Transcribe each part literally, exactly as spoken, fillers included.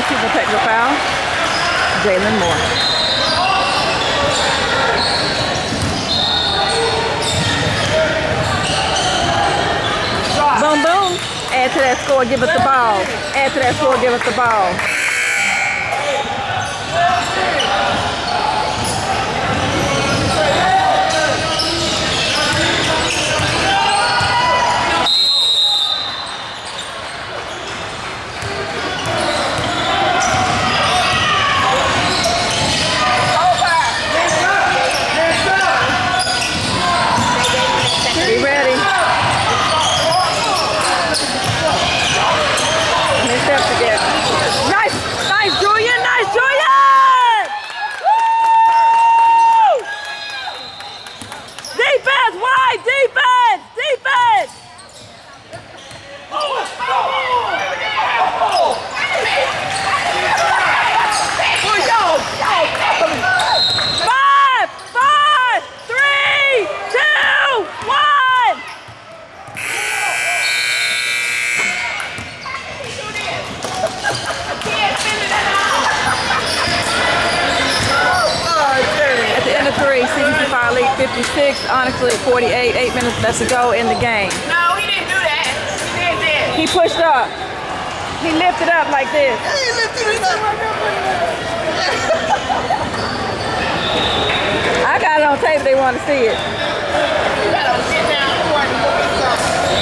Two technical foul. Jalen Moore. Boom, boom. Add to that score, give us the ball. Add to that score, give us the ball. Be ready. Steps again. Nice, nice, Julian, nice, Julian! Woo! Defense, wide, defense, defense! Five, five, three, two, one! At the end of three, C B C Fire lead fifty-six, honestly at forty-eight, eight minutes left to go in the game. No, he didn't do that. He did this. He pushed up. He lifted up like this. He lifted it up. I got it on tape if they want to see it. You gotta sit down and look at something.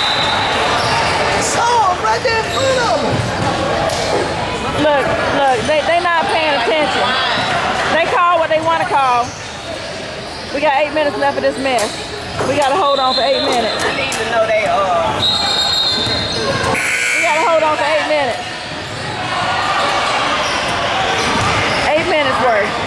So, right there in front of him. Look, look, they they not paying attention. They call what they want to call. We got eight minutes left of this mess. We got to hold on for eight minutes. I need to know they are. We got to hold on for eight minutes. Eight minutes worth.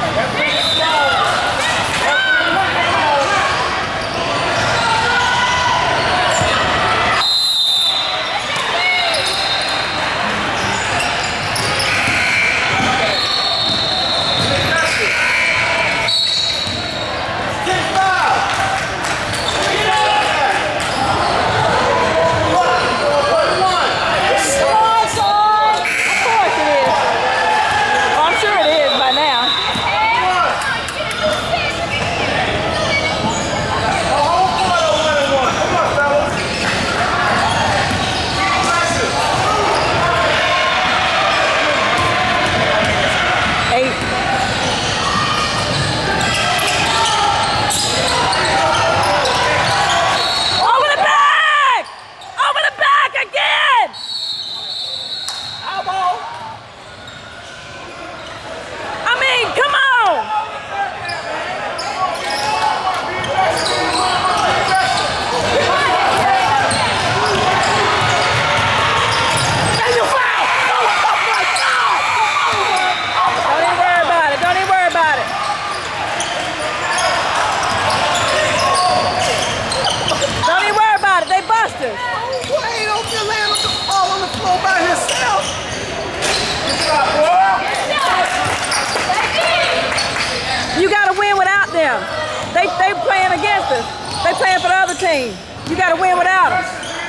They they playing against us. They playing for the other team. You got to win without them.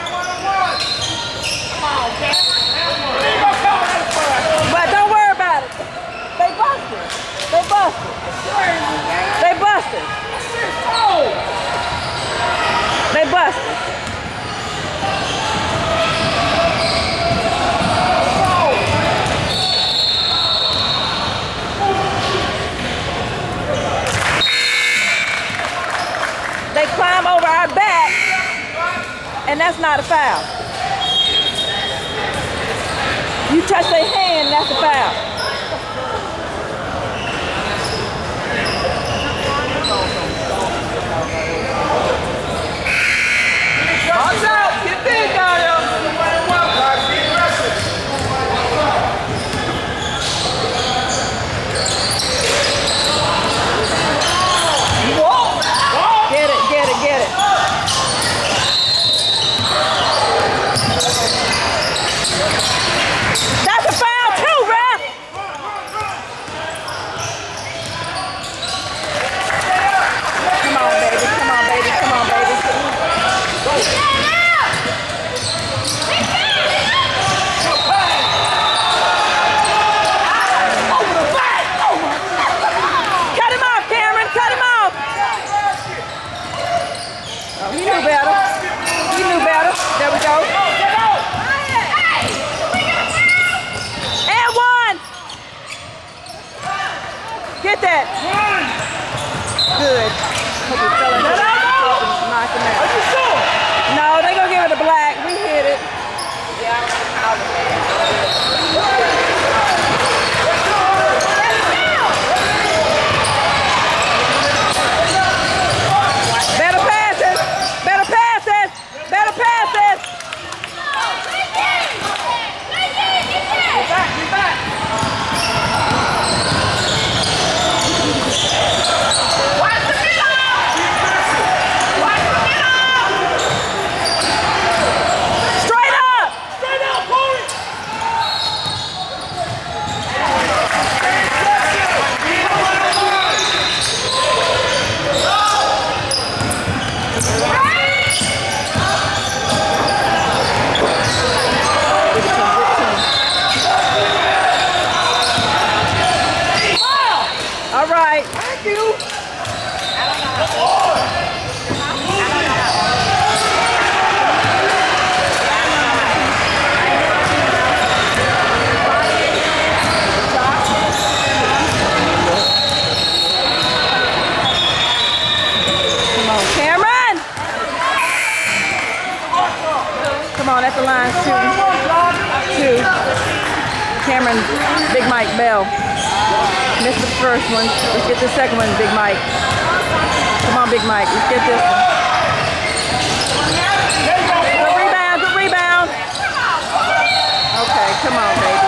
But don't worry about it. They busted. They busted. They busted. They busted. They climb over our back, and that's not a foul. You touch their hand, that's a foul. Watch out! Get big down here! Get it, get it, get it. That's a foul too, ref! Thank you. Come on, Cameron. Come on, at the line, two. Two. Cameron, Big Mike Bell. Missed the first one. Let's get the second one, Big Mike. Come on, Big Mike. Let's get this one. Good rebound, good rebound. Okay, come on, baby.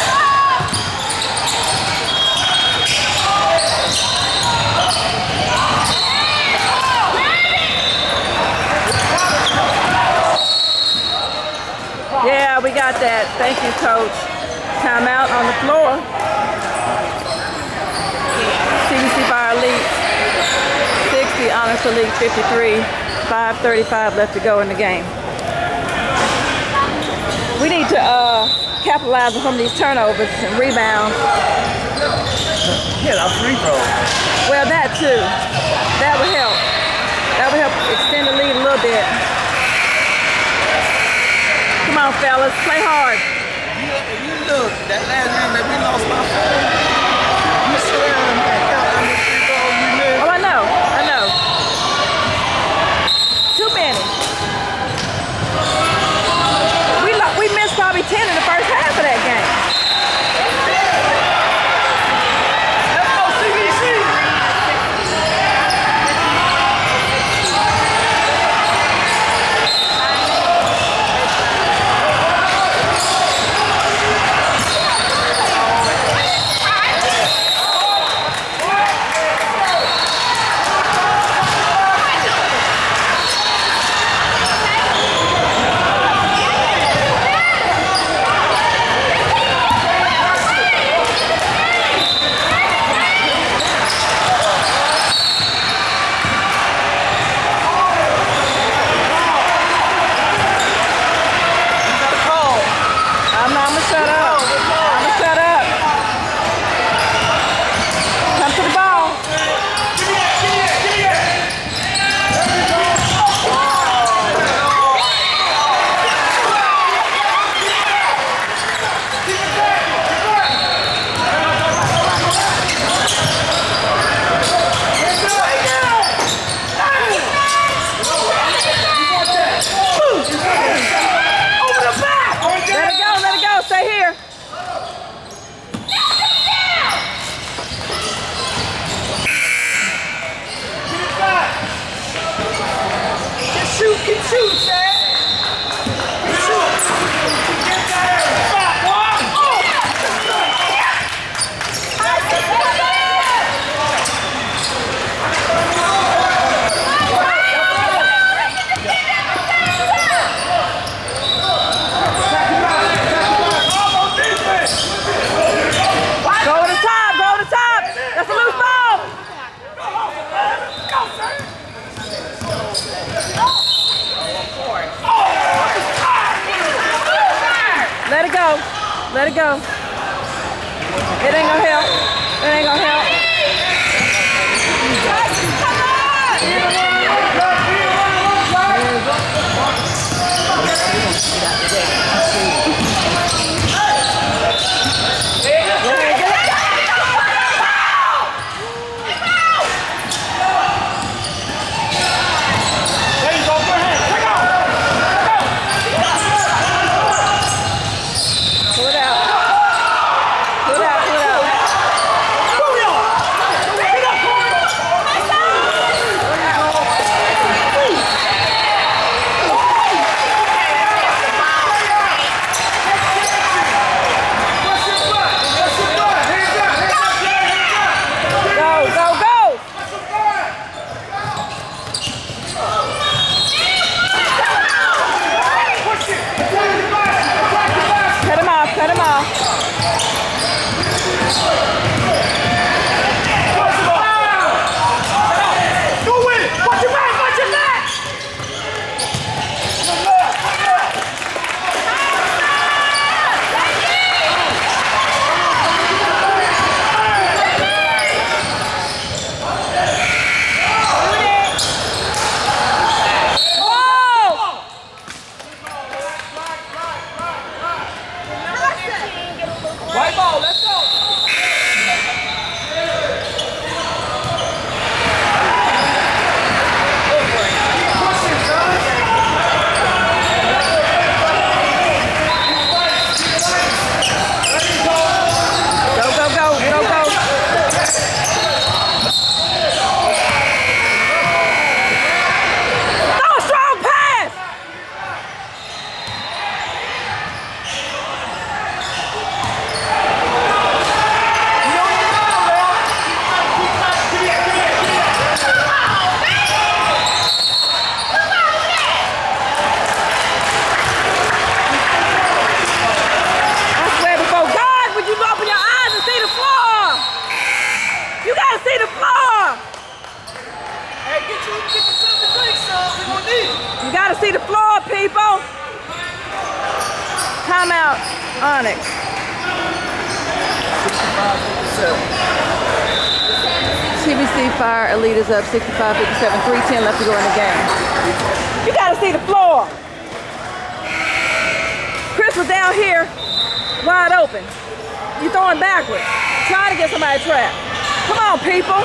Yeah, we got that. Thank you, Coach. Timeout on the floor. C B C Fire Elite sixty, Honors Elite fifty-three. five thirty-five left to go in the game. We need to uh, capitalize on some of these turnovers and rebounds. Yeah, that's free throw. Well, that too. That would help. That would help extend the lead a little bit. Come on, fellas, play hard. You, you look, that last game that we lost my phone, you swear and count how many free throws we missed. Oh, I know, I know. Too many. We lo we missed probably ten in the first half of that game. Let's go, C B C! Let it go. Let it go. It ain't gonna help. It ain't gonna help. T B C Fire Elite is up sixty-five fifty-seven, three ten left to go in the game. You gotta see the floor. Chris was down here, wide open. You throwing backwards, trying to get somebody trapped. Come on, people.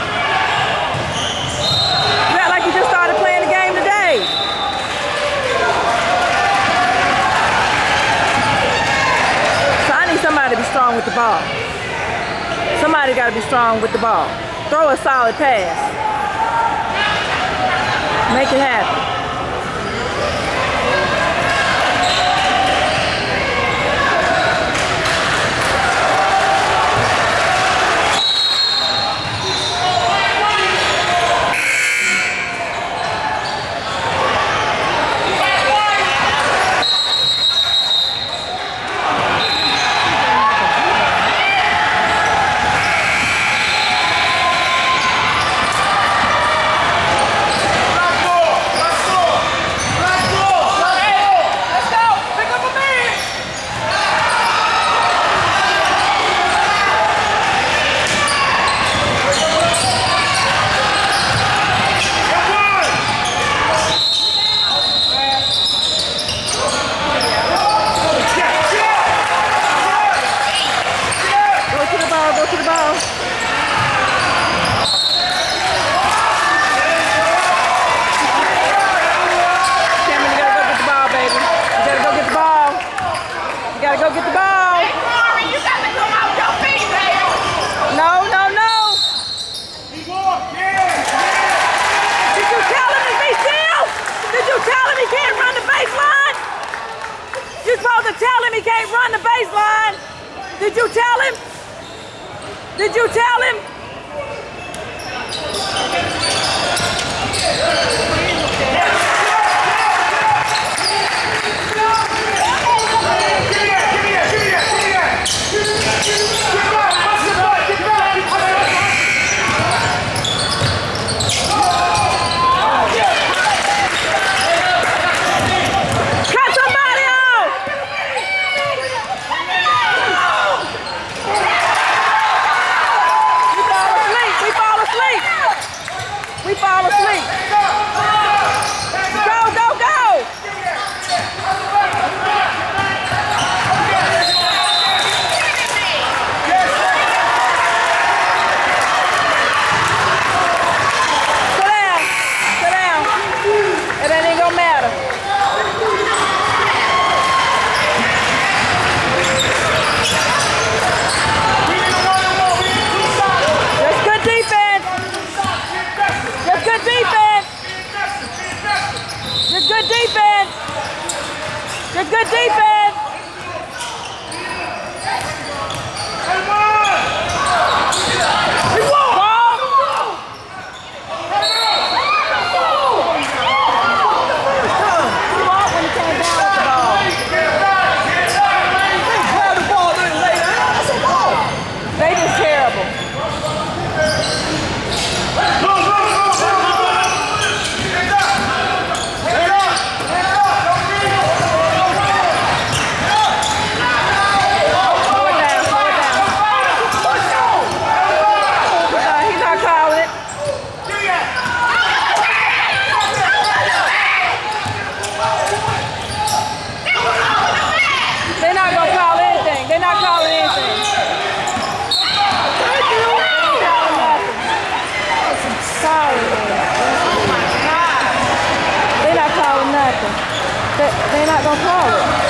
You act like you just started playing the game today. So I need somebody to be strong with the ball. Somebody got to be strong with the ball. Throw a solid pass. Make it happen. Go get the ball. Hey, Corey, you got to come out your feet, baby. No, no, no. Did you tell him to be still? Did you tell him he can't run the baseline? You're supposed to tell him he can't run the baseline. Did you tell him? Did you tell him? Fall asleep. Go, go, go. Sit down. Sit down. It ain't gonna matter. That's good defense. Good defense. Just good defense. Just good defense. They just terrible. They're not gonna call it.